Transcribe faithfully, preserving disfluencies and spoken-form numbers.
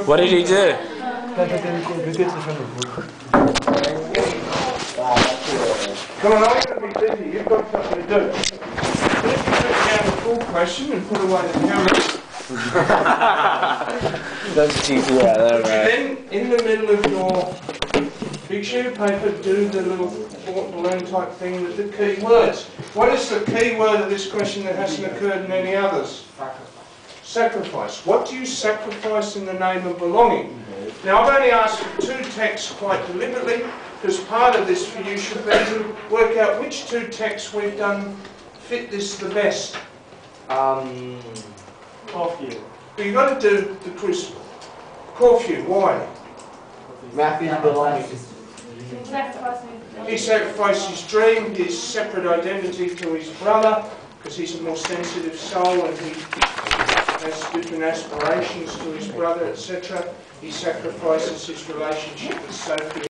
What did he do? Come on, I'm going to be busy. You've got something to do. If you put down the full question and put away the camera. That's cheesy right there, right? Then, in the middle of your big sheet of paper, do the little thought balloon type thing with the key words. What is the key word of this question that hasn't occurred in any others? Sacrifice. What do you sacrifice in the name of belonging? Now, I've only asked for two texts quite deliberately, because part of this for you should be to work out which two texts we've done fit this the best. Um, Corfu. But you've got to do the quiz. Corfu, why? Matthew's belonging. He sacrificed his dream, his separate identity to his brother, because he's a more sensitive soul and he has different aspirations to his brother, et cetera. He sacrifices his relationship with Sophie.